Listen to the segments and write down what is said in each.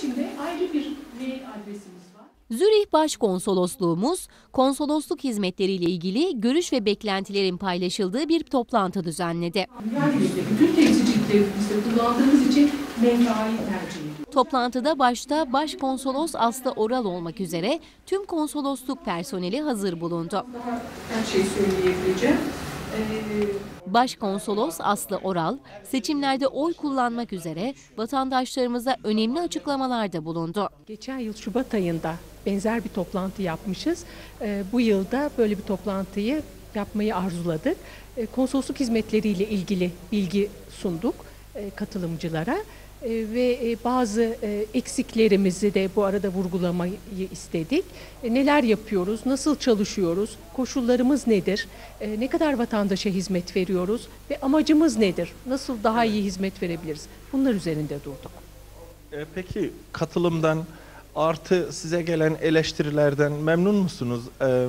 için de ayrı bir mail adresimiz var. Zürih Başkonsolosluğumuz, konsolosluk hizmetleriyle ilgili görüş ve beklentilerin paylaşıldığı bir toplantı düzenledi. Yeryüzünde bütün temsilciliklerimizde kullandığımız için menfa'i tercih ediyoruz. Toplantıda başta Başkonsolos Aslı Oral olmak üzere tüm konsolosluk personeli hazır bulundu. Her şeyi söyleyebileceğim. Başkonsolos Aslı Oral, seçimlerde oy kullanmak üzere vatandaşlarımıza önemli açıklamalarda bulundu. Geçen yıl Şubat ayında benzer bir toplantı yapmışız. Bu yılda böyle bir toplantıyı yapmayı arzuladık. Konsolosluk hizmetleriyle ilgili bilgi sunduk katılımcılara. Ve bazı eksiklerimizi de bu arada vurgulamayı istedik. Neler yapıyoruz, nasıl çalışıyoruz, koşullarımız nedir, ne kadar vatandaşa hizmet veriyoruz ve amacımız nedir, nasıl daha iyi hizmet verebiliriz? Bunlar üzerinde durduk. Peki katılımdan artı size gelen eleştirilerden memnun musunuz?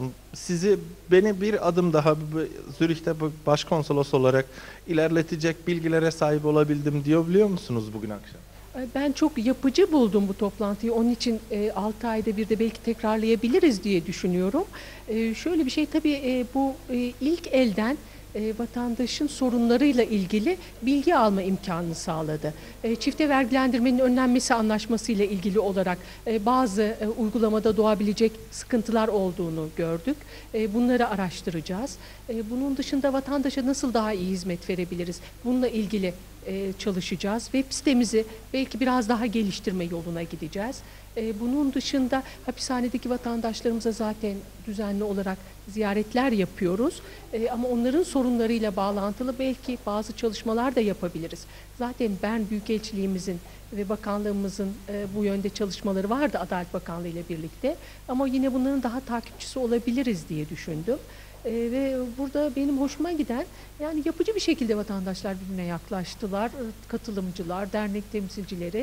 Beni bir adım daha Zürih'te başkonsolos olarak ilerletecek bilgilere sahip olabildim diyebiliyor musunuz bugün akşam? Ben çok yapıcı buldum bu toplantıyı. Onun için 6 ayda bir de belki tekrarlayabiliriz diye düşünüyorum. Şöyle bir şey tabii bu ilk elden vatandaşın sorunlarıyla ilgili bilgi alma imkanını sağladı. Çifte vergilendirmenin önlenmesi anlaşması ile ilgili olarak bazı uygulamada doğabilecek sıkıntılar olduğunu gördük. Bunları araştıracağız. Bunun dışında vatandaşa nasıl daha iyi hizmet verebiliriz? Bununla ilgili çalışacağız. Web sitemizi belki biraz daha geliştirme yoluna gideceğiz. Bunun dışında hapishanedeki vatandaşlarımıza zaten düzenli olarak ziyaretler yapıyoruz. Ama onların sorunlarıyla bağlantılı belki bazı çalışmalar da yapabiliriz. Zaten Bern Büyükelçiliğimizin ve bakanlığımızın bu yönde çalışmaları vardı Adalet Bakanlığı ile birlikte. Ama yine bunların daha takipçisi olabiliriz diye düşündüm. Ve burada benim hoşuma giden yani yapıcı bir şekilde vatandaşlar birbirine yaklaştılar. Katılımcılar, dernek temsilcileri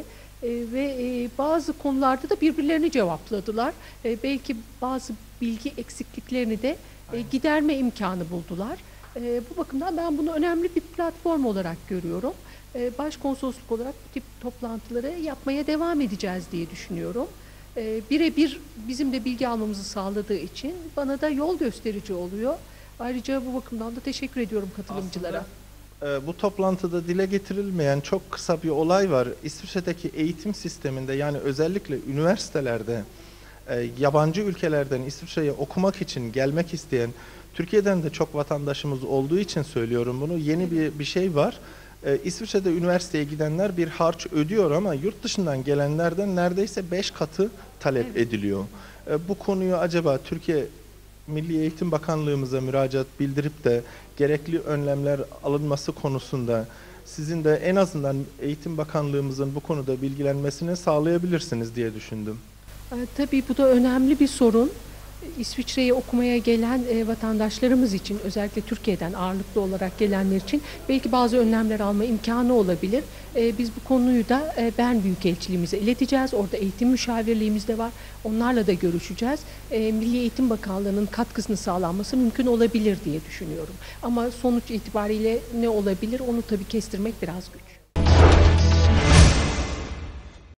ve bazı konularda da birbirlerini cevapladılar. Belki bazı bilgi eksikliklerini de giderme imkanı buldular. Bu bakımdan ben bunu önemli bir platform olarak görüyorum. Başkonsolosluk olarak bu tip toplantıları yapmaya devam edeceğiz diye düşünüyorum. Birebir bizim de bilgi almamızı sağladığı için bana da yol gösterici oluyor. Ayrıca bu bakımdan da teşekkür ediyorum katılımcılara. Bu toplantıda dile getirilmeyen çok kısa bir olay var. İsviçre'deki eğitim sisteminde yani özellikle üniversitelerde yabancı ülkelerden İsviçre'ye okumak için gelmek isteyen Türkiye'den de çok vatandaşımız olduğu için söylüyorum bunu. Yeni bir şey var. İsviçre'de üniversiteye gidenler bir harç ödüyor ama yurt dışından gelenlerden neredeyse 5 katı talep ediliyor. Bu konuyu acaba Türkiye Milli Eğitim Bakanlığımıza müracaat bildirip de gerekli önlemler alınması konusunda sizin de en azından Eğitim Bakanlığımızın bu konuda bilgilenmesini sağlayabilirsiniz diye düşündüm. Tabii bu da önemli bir sorun. İsviçre'ye okumaya gelen vatandaşlarımız için özellikle Türkiye'den ağırlıklı olarak gelenler için belki bazı önlemler alma imkanı olabilir. Biz bu konuyu da Bern Büyükelçiliğimize ileteceğiz. Orada eğitim müşavirliğimiz de var. Onlarla da görüşeceğiz. Milli Eğitim Bakanlığı'nın katkısını sağlanması mümkün olabilir diye düşünüyorum. Ama sonuç itibariyle ne olabilir onu tabii kestirmek biraz güç.